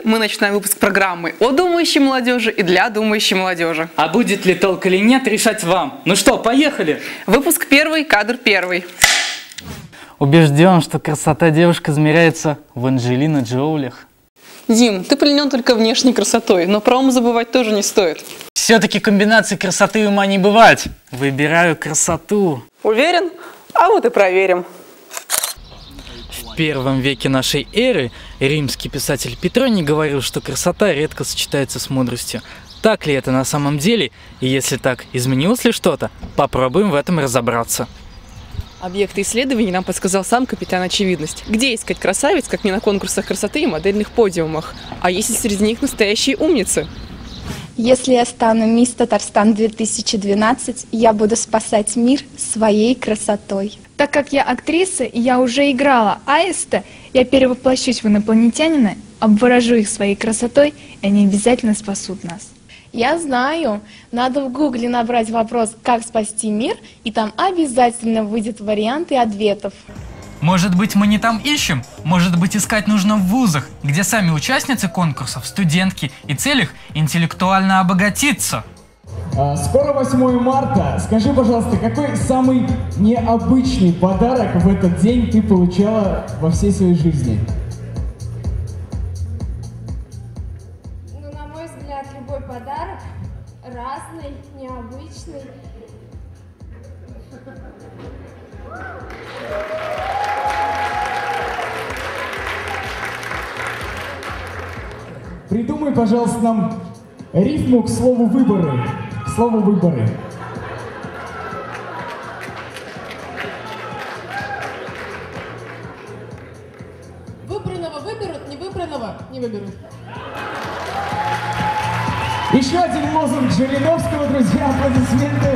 мы начинаем выпуск программы о думающей молодежи и для думающей молодежи. А будет ли толк или нет, решать вам. Ну что, поехали! Выпуск первый, кадр первый. Убежден, что красота девушек измеряется в Анджелина Джолих. Дим, ты пленен только внешней красотой, но про ум забывать тоже не стоит. Все-таки комбинации красоты и ума не бывать. Выбираю красоту. Уверен? А вот и проверим. В первом веке нашей эры римский писатель Петроний говорил, что красота редко сочетается с мудростью. Так ли это на самом деле? И если так, изменилось ли что-то? Попробуем в этом разобраться. Объекты исследований нам подсказал сам капитан Очевидность. Где искать красавиц, как не на конкурсах красоты и модельных подиумах? А есть ли среди них настоящие умницы? Если я стану мисс Татарстан 2012, я буду спасать мир своей красотой. Так как я актриса и я уже играла Аиста, я перевоплощусь в инопланетянина, обворожу их своей красотой, и они обязательно спасут нас. Я знаю, надо в гугле набрать вопрос «Как спасти мир», и там обязательно выйдут варианты ответов. Может быть, мы не там ищем? Может быть, искать нужно в вузах, где сами участницы конкурсов, студентки, и цель их интеллектуально обогатиться. Скоро 8 марта. Скажи, пожалуйста, какой самый необычный подарок в этот день ты получала во всей своей жизни? Ну, на мой взгляд, любой подарок разный, необычный. Придумай, пожалуйста, нам рифму к слову «выборы». Слово «выборы». Выбранного выберут, невыбранного не выберут. Еще один лозунг Жириновского, друзья, аплодисменты.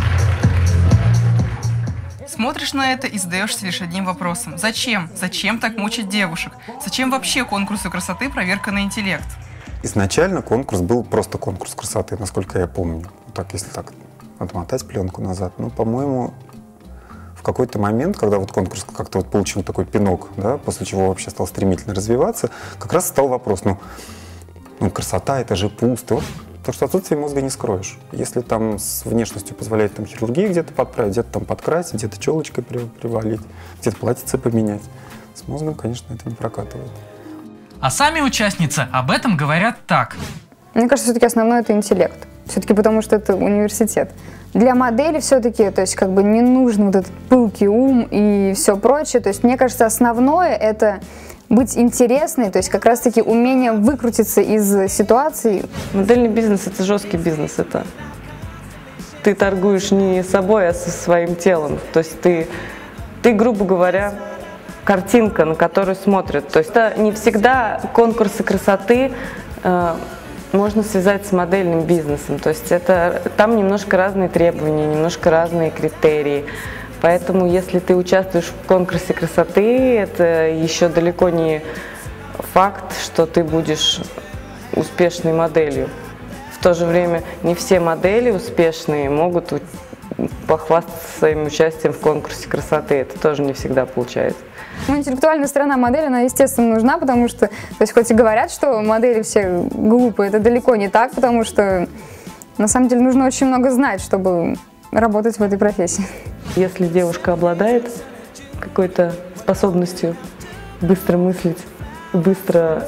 Смотришь на это и задаешься лишь одним вопросом. Зачем? Зачем так мучить девушек? Зачем вообще конкурсу красоты проверка на интеллект? Изначально конкурс был просто конкурс красоты, насколько я помню. Так, если так отмотать пленку назад. Ну, по-моему, в какой-то момент, когда вот конкурс как-то вот получил такой пинок, да, после чего вообще стал стремительно развиваться, как раз стал вопрос, ну красота, это же пусто. Потому что отсутствие мозга не скроешь. Если там с внешностью позволяет там хирургии где-то подправить, где-то там подкрасить, где-то челочкой привалить, где-то платьице поменять, с мозгом, конечно, это не прокатывает. А сами участницы об этом говорят так. Мне кажется, все-таки основное это интеллект. Все-таки потому что это университет. Для модели все-таки, то есть как бы не нужен вот этот пылкий ум и все прочее. То есть мне кажется, основное это быть интересной, то есть как раз-таки умение выкрутиться из ситуации. Модельный бизнес – это жесткий бизнес. Это ты торгуешь не собой, а со своим телом. То есть ты, грубо говоря, картинка, на которую смотрят. То есть это не всегда конкурсы красоты можно связать с модельным бизнесом. То есть там немножко разные требования, немножко разные критерии. Поэтому, если ты участвуешь в конкурсе красоты, это еще далеко не факт, что ты будешь успешной моделью. В то же время не все модели успешные могут похвастаться своим участием в конкурсе красоты. Это тоже не всегда получается. Ну, интеллектуальная сторона модели, она, естественно, нужна, потому что, то есть, хоть и говорят, что модели все глупые, это далеко не так, потому что, на самом деле, нужно очень много знать, чтобы работать в этой профессии. Если девушка обладает какой-то способностью быстро мыслить, быстро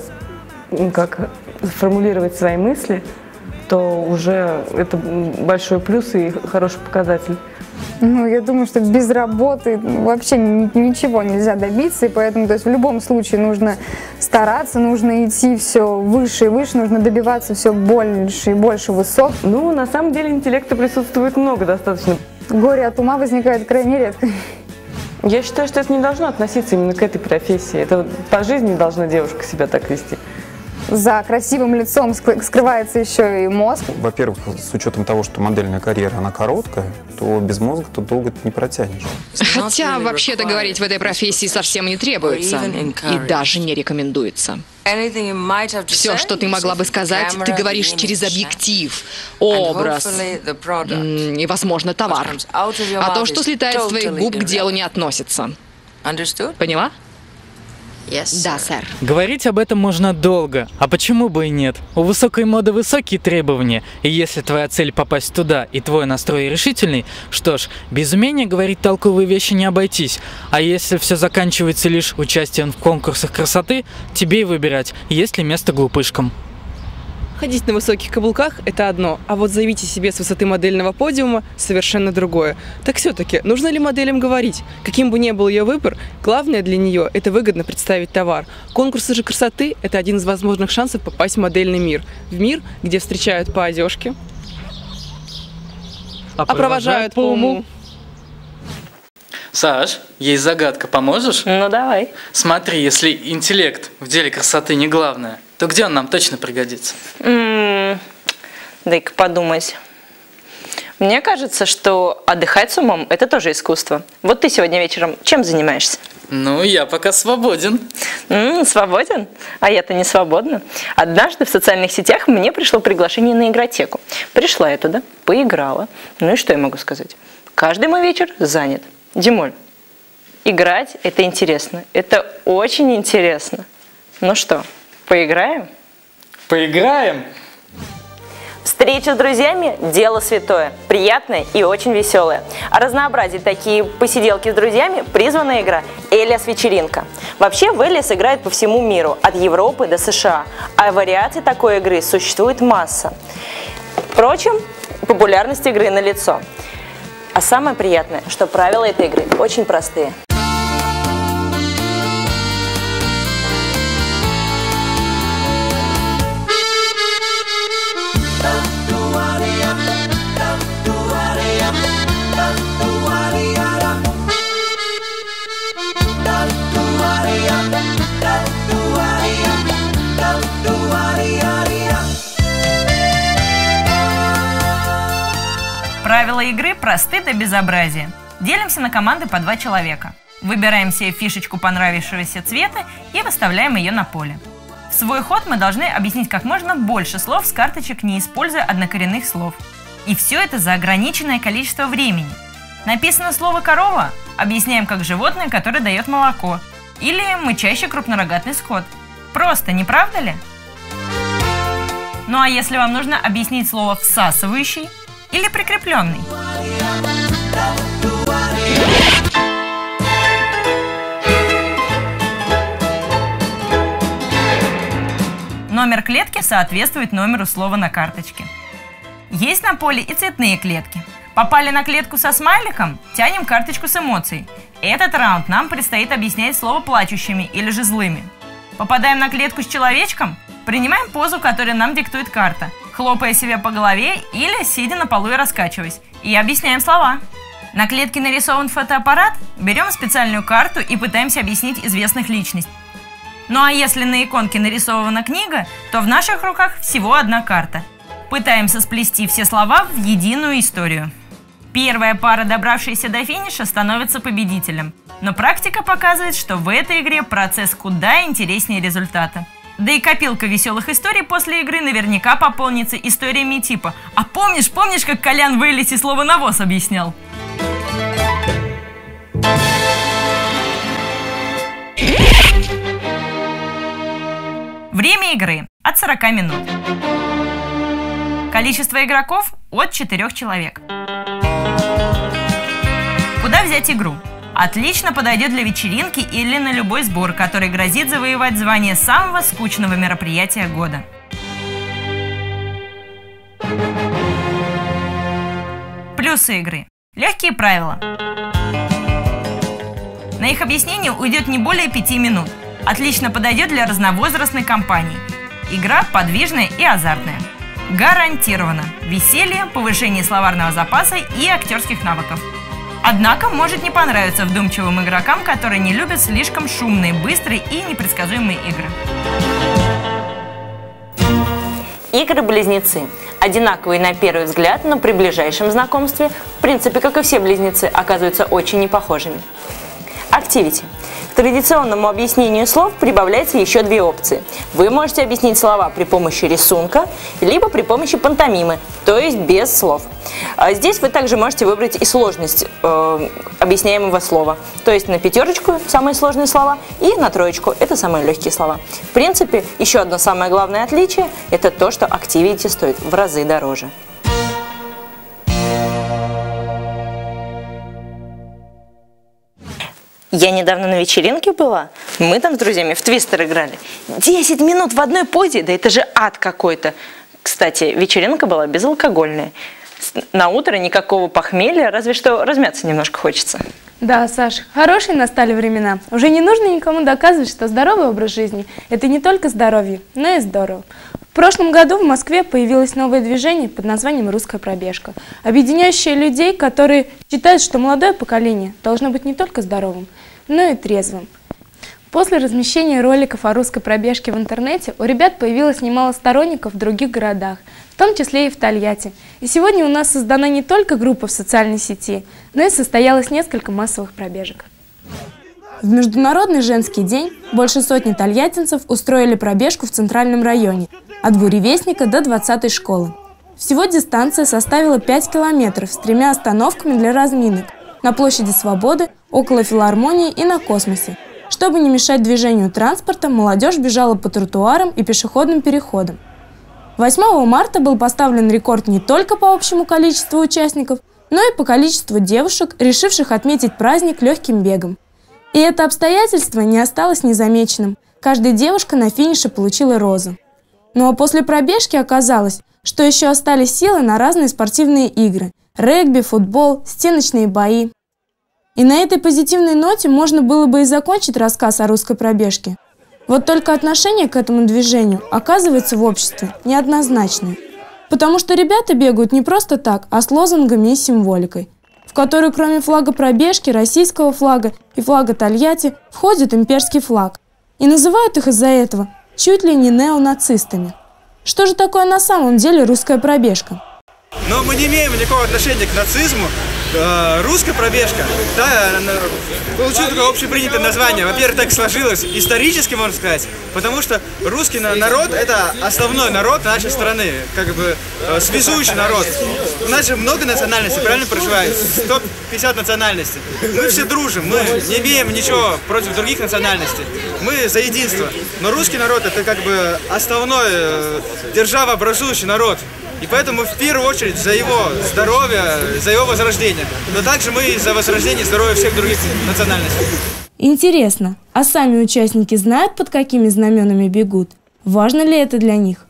формулировать свои мысли, то уже это большой плюс и хороший показатель. Ну, я думаю, что без работы вообще ничего нельзя добиться, и поэтому, то есть, в любом случае нужно стараться, нужно идти все выше и выше, нужно добиваться все больше и больше высот. Ну, на самом деле интеллекта присутствует много достаточно. Горе от ума возникает крайне редко. Я считаю, что это не должно относиться именно к этой профессии. Это по жизни должна девушка себя так вести. За красивым лицом скрывается еще и мозг. Во-первых, с учетом того, что модельная карьера, она короткая, то без мозга тут долго не протянешь. Хотя, вообще-то, говорить в этой профессии совсем не требуется и даже не рекомендуется. Все, что ты могла бы сказать, ты говоришь через объектив, образ и, возможно, товар. А то, что слетает с твоих губ, к делу не относится. Поняла? Да, сэр. Говорить об этом можно долго, а почему бы и нет? У высокой моды высокие требования, и если твоя цель попасть туда и твой настрой решительный, что ж, без умения говорить толковые вещи не обойтись, а если все заканчивается лишь участием в конкурсах красоты, тебе и выбирать, есть ли место глупышкам. Ходить на высоких каблуках – это одно, а вот заявить о себе с высоты модельного подиума – совершенно другое. Так все-таки, нужно ли моделям говорить? Каким бы ни был ее выбор, главное для нее – это выгодно представить товар. Конкурсы же красоты – это один из возможных шансов попасть в модельный мир. В мир, где встречают по одежке, а провожают по уму. Саш, есть загадка, поможешь? Ну давай. Смотри, если интеллект в деле красоты не главное, то где он нам точно пригодится? Дай-ка подумать. Мне кажется, что отдыхать с умом – это тоже искусство. Вот ты сегодня вечером чем занимаешься? Ну, я пока свободен. Свободен? А я-то не свободна. Однажды в социальных сетях мне пришло приглашение на игротеку. Пришла я туда, поиграла. Ну и что я могу сказать? Каждый мой вечер занят. Димуль, играть – это интересно. Это очень интересно. Ну что, поиграем? Поиграем? Встреча с друзьями – дело святое, приятное и очень веселое. А разнообразить такие посиделки с друзьями призвана игра «Элиас Вечеринка». Вообще в Элиас играют по всему миру, от Европы до США, а вариаций такой игры существует масса. Впрочем, популярность игры налицо. А самое приятное, что правила этой игры очень простые. Правила игры просты до безобразия. Делимся на команды по 2 человека. Выбираем себе фишечку понравившегося цвета и выставляем ее на поле. В свой ход мы должны объяснить как можно больше слов с карточек, не используя однокоренных слов. И все это за ограниченное количество времени. Написано слово «корова» – объясняем как животное, которое дает молоко. Или мычащий крупнорогатый скот. Просто, не правда ли? Ну а если вам нужно объяснить слово «всасывающий» или «прикрепленный»? Номер клетки соответствует номеру слова на карточке. Есть на поле и цветные клетки. Попали на клетку со смайликом, тянем карточку с эмоцией. Этот раунд нам предстоит объяснять слово плачущими или же злыми. Попадаем на клетку с человечком, принимаем позу, которую нам диктует карта, хлопая себя по голове или сидя на полу и раскачиваясь. И объясняем слова. На клетке нарисован фотоаппарат, берем специальную карту и пытаемся объяснить известных личностей. Ну а если на иконке нарисована книга, то в наших руках всего одна карта. Пытаемся сплести все слова в единую историю. Первая пара, добравшаяся до финиша, становится победителем. Но практика показывает, что в этой игре процесс куда интереснее результата. Да и копилка веселых историй после игры наверняка пополнится историями типа «А помнишь, как Колян в Элисе слово «навоз» объяснял?» Время игры от 40 минут. Количество игроков от 4 человек. Куда взять игру? Отлично подойдет для вечеринки или на любой сбор, который грозит завоевать звание самого скучного мероприятия года. Плюсы игры. Легкие правила. На их объяснение уйдет не более 5 минут. Отлично подойдет для разновозрастной компании. Игра подвижная и азартная. Гарантировано веселье, повышение словарного запаса и актерских навыков. Однако может не понравиться вдумчивым игрокам, которые не любят слишком шумные, быстрые и непредсказуемые игры. Игры-близнецы. Одинаковые на первый взгляд, но при ближайшем знакомстве, в принципе, как и все близнецы, оказываются очень непохожими. Activity. традиционному объяснению слов прибавляется еще две опции. Вы можете объяснить слова при помощи рисунка, либо при помощи пантомимы, то есть без слов. Здесь вы также можете выбрать и сложность объясняемого слова, то есть на 5 самые сложные слова и на 3 это самые легкие слова. В принципе, еще одно самое главное отличие – это то, что Activity стоит в разы дороже. Я недавно на вечеринке была, мы там с друзьями в твистер играли. 10 минут в одной позе, да это же ад какой-то. Кстати, вечеринка была безалкогольная. На утро никакого похмелья, разве что размяться немножко хочется. Да, Саш, хорошие настали времена. Уже не нужно никому доказывать, что здоровый образ жизни – это не только здоровье, но и здорово. В прошлом году в Москве появилось новое движение под названием «Русская пробежка», объединяющее людей, которые считают, что молодое поколение должно быть не только здоровым, но и трезвым. После размещения роликов о русской пробежке в интернете у ребят появилось немало сторонников в других городах, в том числе и в Тольятти. И сегодня у нас создана не только группа в социальной сети, но и состоялось несколько массовых пробежек. В Международный женский день больше сотни тольяттинцев устроили пробежку в Центральном районе, от Буревестника до 20-й школы. Всего дистанция составила 5 километров с 3 остановками для разминок на площади Свободы, около филармонии и на Космосе. Чтобы не мешать движению транспорта, молодежь бежала по тротуарам и пешеходным переходам. 8 марта был поставлен рекорд не только по общему количеству участников, но и по количеству девушек, решивших отметить праздник легким бегом. И это обстоятельство не осталось незамеченным. Каждая девушка на финише получила розу. Ну а после пробежки оказалось, что еще остались силы на разные спортивные игры – регби, футбол, стеночные бои. И на этой позитивной ноте можно было бы и закончить рассказ о русской пробежке. Вот только отношение к этому движению оказывается в обществе неоднозначное. Потому что ребята бегают не просто так, а с лозунгами и символикой, в которую кроме флага пробежки, российского флага и флага Тольятти входит имперский флаг. И называют их из-за этого чуть ли не неонацистами. Что же такое на самом деле русская пробежка? Но мы не имеем никакого отношения к нацизму. Русская пробежка, да, получила такое общепринятое название. Во-первых, так сложилось исторически, можно сказать, потому что русский народ – это основной народ нашей страны, как бы связующий народ. У нас же много национальностей, правильно проживает? 150 национальностей. Мы все дружим, мы не имеем ничего против других национальностей. Мы за единство. Но русский народ – это как бы основной державообразующий народ. И поэтому в первую очередь за его здоровье, за его возрождение. Но также мы и за возрождение здоровья всех других национальностей. Интересно, а сами участники знают, под какими знаменами бегут? Важно ли это для них?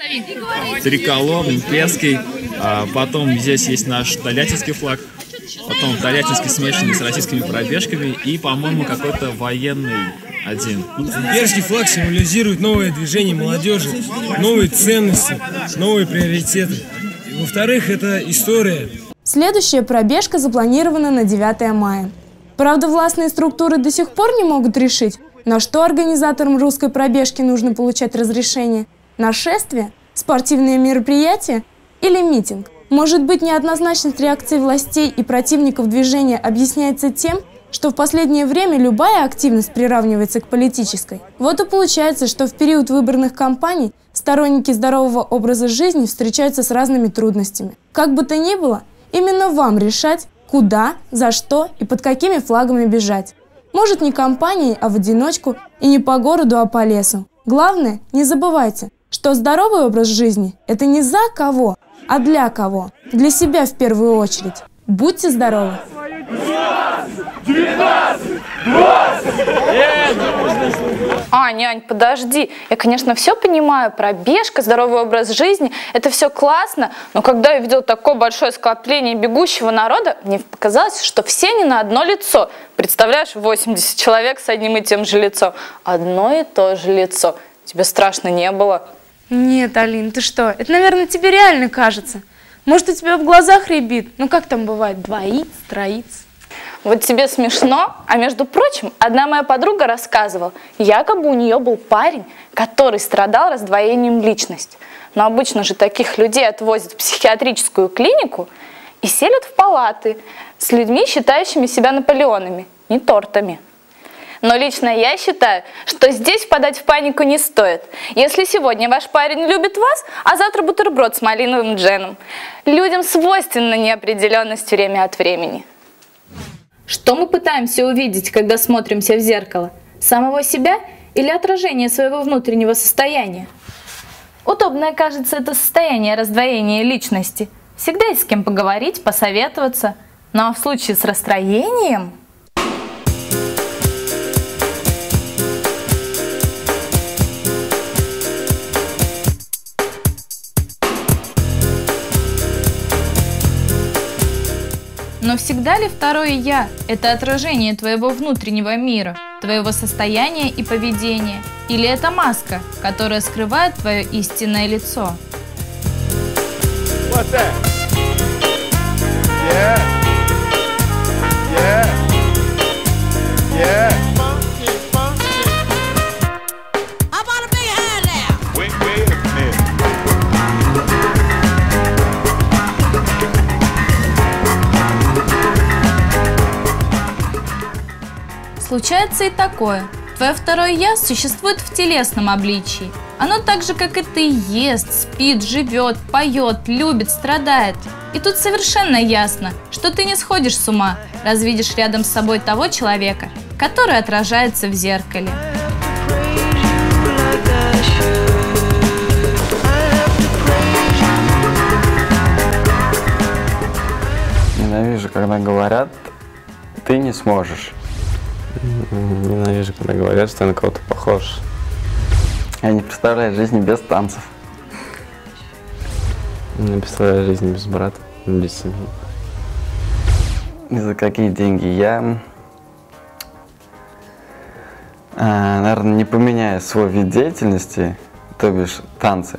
Триколор, имперский, потом здесь есть наш тольяттинский флаг, потом тольяттинский смешанный с российскими пробежками и, по-моему, какой-то военный один. Имперский флаг символизирует новое движение молодежи, новые ценности, новые приоритеты. И, во-вторых, это история. Следующая пробежка запланирована на 9 мая. Правда, властные структуры до сих пор не могут решить, на что организаторам русской пробежки нужно получать разрешение. На шествие, спортивные мероприятия или митинг. Может быть, неоднозначность реакции властей и противников движения объясняется тем, что в последнее время любая активность приравнивается к политической. Вот и получается, что в период выборных кампаний сторонники здорового образа жизни встречаются с разными трудностями. Как бы то ни было, именно вам решать, куда, за что и под какими флагами бежать. Может, не компанией, а в одиночку, и не по городу, а по лесу. Главное, не забывайте, что здоровый образ жизни – это не за кого, а для кого. Для себя в первую очередь. Будьте здоровы! 19, 20! Нянь, подожди. Я, конечно, все понимаю. Пробежка, здоровый образ жизни – это все классно. Но когда я видела такое большое скопление бегущего народа, мне показалось, что все они на одно лицо. Представляешь, 80 человек с одним и тем же лицом. Одно и то же лицо. Тебе страшно не было? Нет, Алин, ты что? Это, наверное, тебе реально кажется. Может, у тебя в глазах рябит? Ну, как там бывает? Двоиц, троиц. Вот тебе смешно, а между прочим, одна моя подруга рассказывала, якобы у нее был парень, который страдал раздвоением личности. Но обычно же таких людей отвозят в психиатрическую клинику и селят в палаты с людьми, считающими себя Наполеонами, не тортами. Но лично я считаю, что здесь впадать в панику не стоит. Если сегодня ваш парень любит вас, а завтра бутерброд с малиновым джемом, людям свойственна неопределенность время от времени. Что мы пытаемся увидеть, когда смотримся в зеркало? Самого себя или отражение своего внутреннего состояния? Удобное, кажется, это состояние раздвоения личности. Всегда есть с кем поговорить, посоветоваться. Ну а в случае с расстроением... Но всегда ли второе «я» – это отражение твоего внутреннего мира, твоего состояния и поведения? Или это маска, которая скрывает твое истинное лицо? What's that? Yeah. Yeah. Yeah. Funky, funky. How about a big hand now? Wait a minute. Случается и такое. Твое второе «я» существует в телесном обличии. Оно так же, как и ты, ест, спит, живет, поет, любит, страдает. И тут совершенно ясно, что ты не сходишь с ума, раз видишь рядом с собой того человека, который отражается в зеркале. Ненавижу, когда говорят, ты не сможешь. Ненавижу, когда говорят, что я на кого-то похож. Я не представляю жизни без танцев. Не представляю жизни без брата, без семьи. И за какие деньги я, наверное, не поменяю свой вид деятельности, то бишь танцы.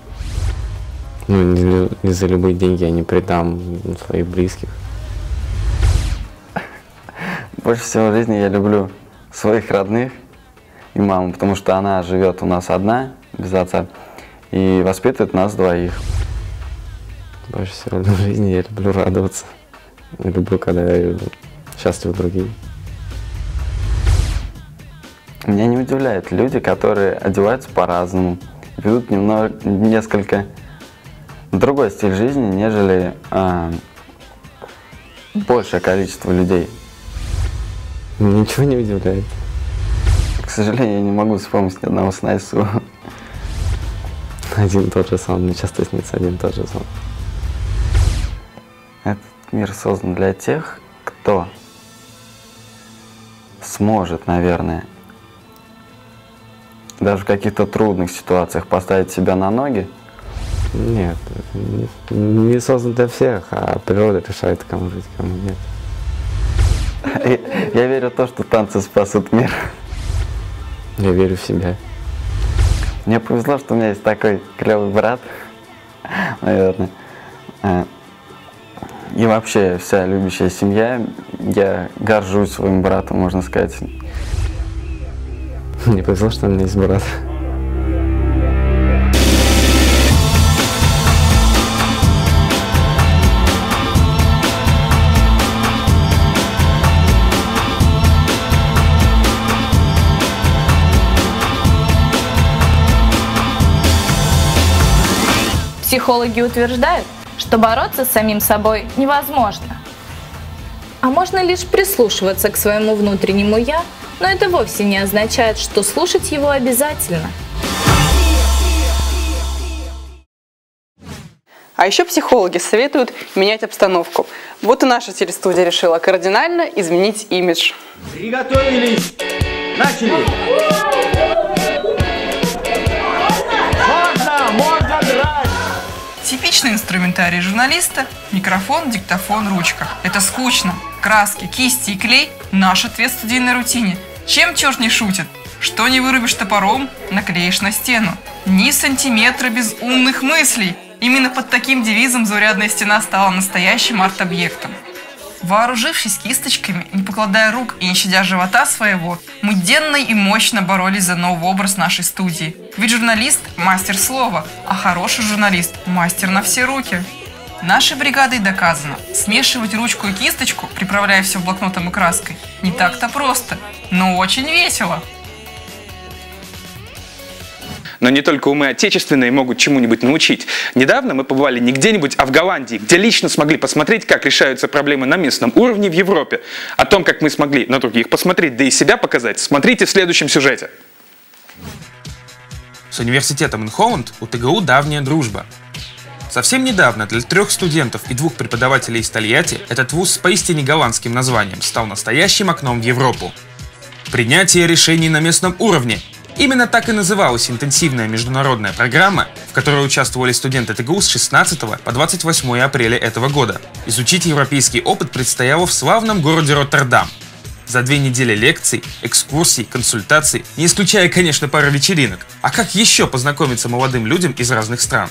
Ну, не за любые деньги я не предам своих близких. Больше всего в жизни я люблю своих родных и маму, потому что она живет у нас одна, без отца, и воспитывает нас двоих. Больше всего в жизни я люблю радоваться. Я люблю, когда счастливы другие. Меня не удивляют люди, которые одеваются по-разному, ведут несколько другой стиль жизни, нежели большее количество людей. Ничего не удивляет. К сожалению, я не могу вспомнить ни одного сна из своего. Один и тот же сон. Мне часто снится один и тот же сон. Этот мир создан для тех, кто сможет, наверное, даже в каких-то трудных ситуациях поставить себя на ноги. Нет, не создан для всех, а природа решает, кому жить, кому нет. Я верю в то, что танцы спасут мир. Я верю в себя. Мне повезло, что у меня есть такой клевый брат, наверное. И вообще вся любящая семья. Я горжусь своим братом, можно сказать. Мне повезло, что у меня есть брат. Психологи утверждают, что бороться с самим собой невозможно. А можно лишь прислушиваться к своему внутреннему «я», но это вовсе не означает, что слушать его обязательно. А еще психологи советуют менять обстановку. Вот и наша телестудия решила кардинально изменить имидж. Приготовились! Начали! Можно драть! Типичный инструментарий журналиста – микрофон, диктофон, ручка. Это скучно. Краски, кисти и клей – наш ответ в студийной рутине. Чем черт не шутит? Что не вырубишь топором, наклеишь на стену. Ни сантиметра без умных мыслей. Именно под таким девизом заурядная стена стала настоящим арт-объектом. Вооружившись кисточками, не покладая рук и не щадя живота своего, мы денно и мощно боролись за новый образ нашей студии. Ведь журналист – мастер слова, а хороший журналист – мастер на все руки. Нашей бригадой доказано, смешивать ручку и кисточку, приправляя все блокнотом и краской, не так-то просто, но очень весело. Но не только умы отечественные могут чему-нибудь научить. Недавно мы побывали не где-нибудь, а в Голландии, где лично смогли посмотреть, как решаются проблемы на местном уровне в Европе. О том, как мы смогли на других посмотреть, да и себя показать, смотрите в следующем сюжете. С университетом Инхолланд у ТГУ давняя дружба. Совсем недавно для 3 студентов и 2 преподавателей из Тольятти этот вуз с поистине голландским названием стал настоящим окном в Европу. Принятие решений на местном уровне. Именно так и называлась интенсивная международная программа, в которой участвовали студенты ТГУ с 16 по 28 апреля этого года. Изучить европейский опыт предстояло в славном городе Роттердам. За 2 недели лекций, экскурсий, консультаций, не исключая, конечно, пары вечеринок. А как еще познакомиться молодым людям из разных стран?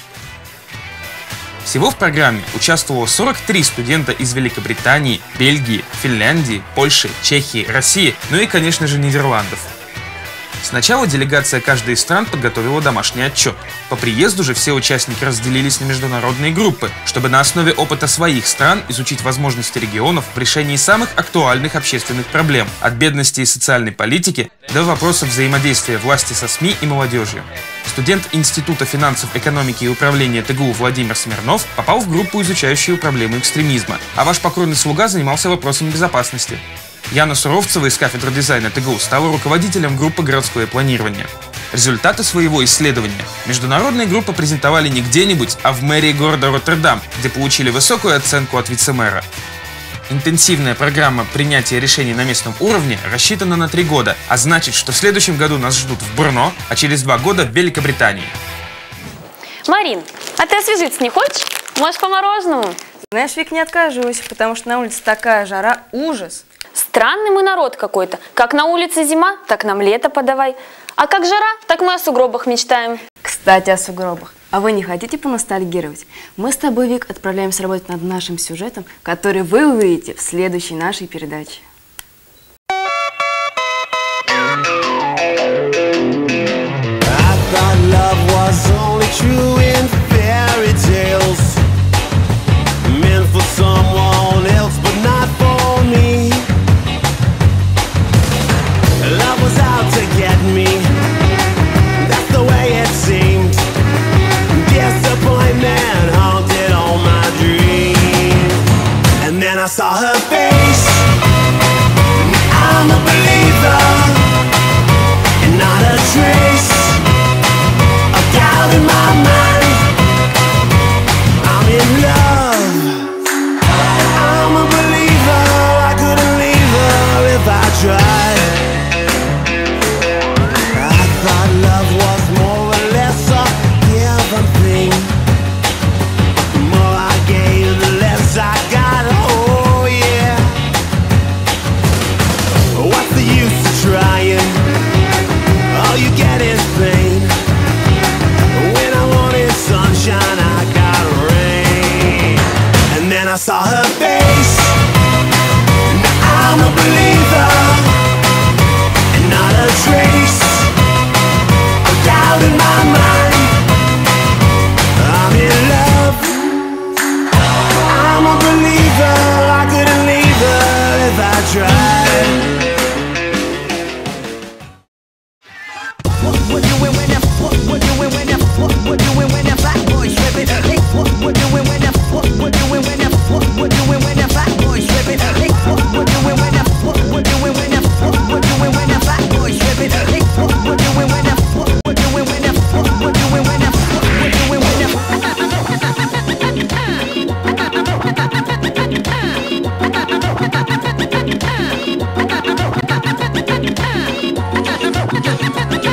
Всего в программе участвовало 43 студента из Великобритании, Бельгии, Финляндии, Польши, Чехии, России, ну и, конечно же, Нидерландов. Сначала делегация каждой из стран подготовила домашний отчет. По приезду же все участники разделились на международные группы, чтобы на основе опыта своих стран изучить возможности регионов в решении самых актуальных общественных проблем, от бедности и социальной политики до вопросов взаимодействия власти со СМИ и молодежью. Студент Института финансов, экономики и управления ТГУ Владимир Смирнов попал в группу, изучающую проблемы экстремизма, а ваш покорный слуга занимался вопросами безопасности. Яна Суровцева из кафедры дизайна ТГУ стала руководителем группы «Городское планирование». Результаты своего исследования международные группы презентовали не где-нибудь, а в мэрии города Роттердам, где получили высокую оценку от вице-мэра. Интенсивная программа принятия решений на местном уровне рассчитана на 3 года, а значит, что в следующем году нас ждут в Брно, а через 2 года в Великобритании. Марин, а ты освежиться не хочешь? Может, по мороженому? Знаешь, Вик, не откажусь, потому что на улице такая жара, ужас. Странный мы народ какой-то. Как на улице зима, так нам лето подавай. А как жара, так мы о сугробах мечтаем. Кстати, о сугробах. А вы не хотите поностальгировать? Мы с тобой, Вик, отправляемся работать над нашим сюжетом, который вы увидите в следующей нашей передаче. I saw her face, I'm a believer, and not a trace of doubt in my mind. I'm in love, I'm a believer, I couldn't leave her if I tried. I thought love was more or less a given thing. The more I gave, the less I got. Trying, all you get is pain. When I wanted sunshine, I got rain. And then I saw her face. Now I'm a believer, and not a trace of doubt in my mind. I'm in love, I'm a believer, I couldn't leave her if I tried. What doing when that? What doing when that? What doing when that fat boy slipping? Hey, what doing when that? What doing when that? What doing when that fat boy slipping? Hey, what doing when that? What doing when that? What doing when that fat boy slipping? Hey, what doing when that? What doing when that? What doing when that? What doing when that?